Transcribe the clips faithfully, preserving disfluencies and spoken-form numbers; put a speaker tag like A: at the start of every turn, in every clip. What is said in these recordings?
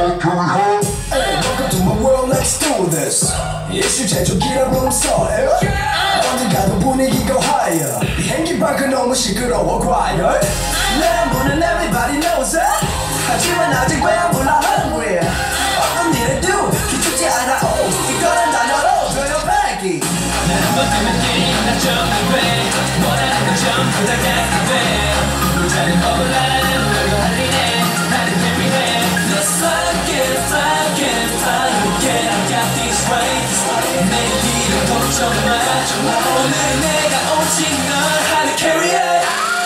A: Welcome to my world, let's do this. 일시 제조기라 룸썰 어디 가도 분위기가 higher. 비행기 밖은 너무 시끄러워 과열. 내 문은 everybody knows it. 하지만 아직 왜 몰라 hungry. 어떤 일을 do 기죽지 않아. oh 이거는 단어로 조용하기.
B: 난 한번 뜨면 게임 나 정리해. 원하는 건 전부 다 갖게 돼. 모자른 법을 알아내는 걸로 할리네. 나는 해피해. Let's fuck it, fuck it, fuck it. I got this way. 내 길을 걱정 마. 오늘 내가 오직 널 하드캐리 해.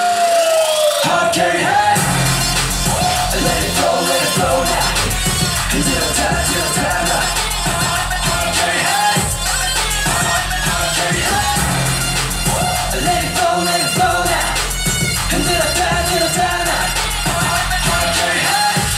B: 하드캐리 해. Let it go, let it flow now. 흔들어 다, 흔들어 다 나. 하드캐리 해. 하드캐리 해. Let it go, let it flow now. 흔들어 다, 흔들어 다 나. 하드캐리 해.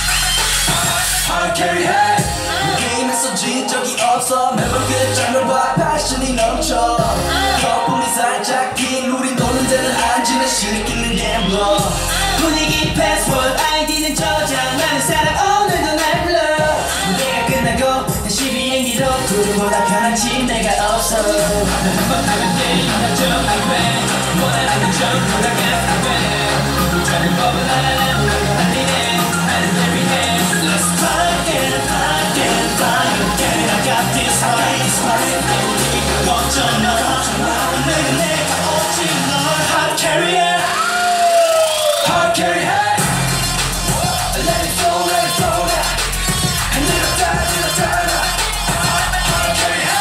B: 하드캐리 해.
A: 게임에서 진 적이 없어. 매번 끝장을 봐 패션이 넘쳐. 거품이 살짝 긴 우린 노는 데는 앉으면 실기는 갬블러.
B: 분위기 패스워드 아이디는 저장. 나는 사람 오늘도 날 불러. 무대가 끝나고 다시 비행기로. 둘보다 편한 침대가 없어. 난 한번 하면 게임 다 정리해. 원하는 건 전부 다 갖게 돼. 모자른 법을 알아내는 걸로 할리네. 나는 해피해. Let's fuck it, fuck it, fuck it. I got this way, this way. 내 분위기가 걱정 마. 오늘은 내가 오직 널 하드캐리 해. 하드캐리 해. Let it flow, let it flow now. 흔들어 다, 흔들어 다 나. 하드캐리 해.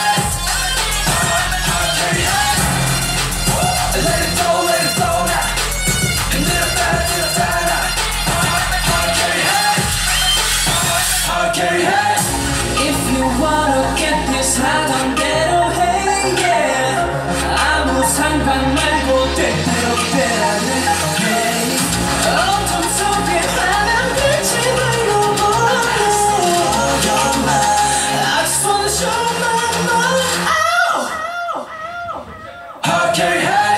B: 하드캐리 해. Let it flow, let it flow now. 흔들어 다, 흔들어 다 나. 하드캐리 해. 하드캐리 해. If you wanna get this 하던 대로 해, yeah. 아무 상관 말고 때때로 빼라는 게. 어둠 속에 하얀 빛이 불고 I just wanna show my love. 하드캐리 해.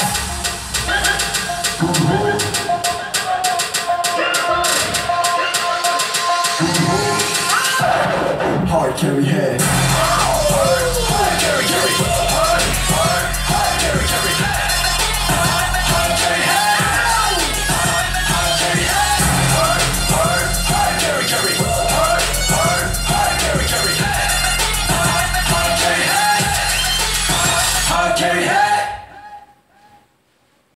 A: Hard carry head.
B: Hard carry carry. Hard hard hard carry carry. Hard carry head. Hard carry head. Hard hard hard carry carry. Hard hard hard carry carry. Hard carry head. Hard carry head.